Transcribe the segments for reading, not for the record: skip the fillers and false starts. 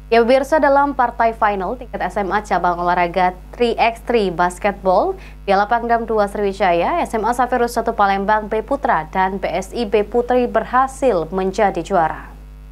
Ya pemirsa, dalam partai final tingkat SMA cabang olahraga 3x3 basketball Piala Pangdam 2 Sriwijaya, SMA Saferus 1 Palembang B Putra dan BSI B Putri berhasil menjadi juara.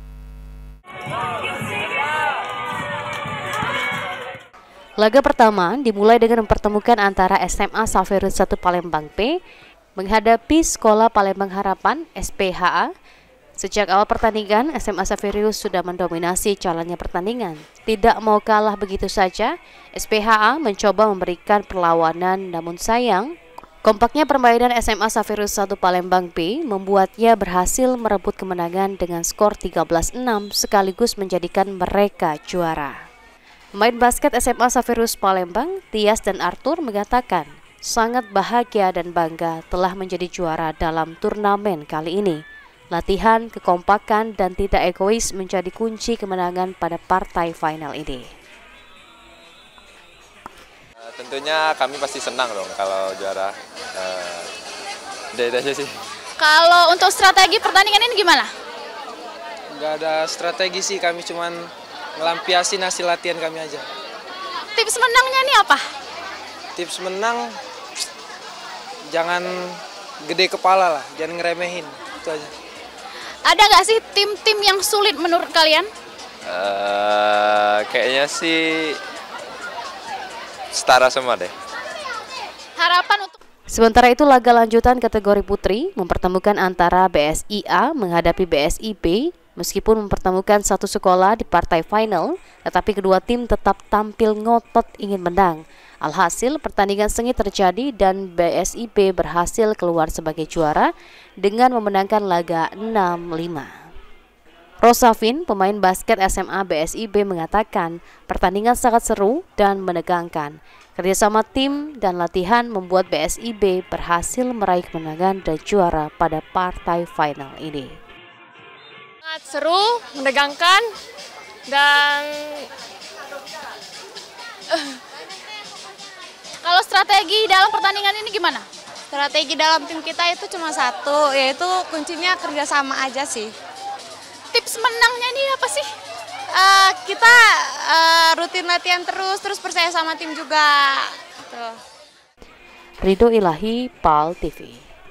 Laga pertama dimulai dengan mempertemukan antara SMA Saferus 1 Palembang B menghadapi Sekolah Palembang Harapan SPHA. Sejak awal pertandingan, SMA Saferus sudah mendominasi jalannya pertandingan. Tidak mau kalah begitu saja, SPHA mencoba memberikan perlawanan, namun sayang, kompaknya permainan SMA Saferus 1 Palembang B membuatnya berhasil merebut kemenangan dengan skor 13-6 sekaligus menjadikan mereka juara. Pemain basket SMA Saferus Palembang, Tias dan Arthur mengatakan sangat bahagia dan bangga telah menjadi juara dalam turnamen kali ini. Latihan, kekompakan, dan tidak egois menjadi kunci kemenangan pada partai final ini. Tentunya kami pasti senang dong kalau juara. Itu aja sih. Kalau untuk strategi pertandingan ini gimana? Nggak ada strategi sih, kami cuman ngelampiasin hasil latihan kami aja. Tips menangnya nih apa? Tips menang, jangan gede kepala lah, jangan ngeremehin, itu aja. Ada nggak sih tim-tim yang sulit menurut kalian? Kayaknya sih setara semua deh. Harapan untuk... Sementara itu laga lanjutan kategori putri mempertemukan antara BSI A menghadapi BSI B. Meskipun mempertemukan satu sekolah di partai final, tetapi kedua tim tetap tampil ngotot ingin menang. Alhasil pertandingan sengit terjadi dan BSI B berhasil keluar sebagai juara dengan memenangkan laga 6-5. Rosafin, pemain basket SMA BSI B mengatakan pertandingan sangat seru dan menegangkan. Kerjasama tim dan latihan membuat BSI B berhasil meraih kemenangan dan juara pada partai final ini. Sangat seru, menegangkan, dan Kalau strategi dalam pertandingan ini gimana? strategi dalam tim kita itu cuma satu, yaitu kuncinya kerjasama aja sih. Tips menangnya ini apa sih? Kita rutin latihan terus percaya sama tim juga. Tuh. Ridho Ilahi, PAL TV.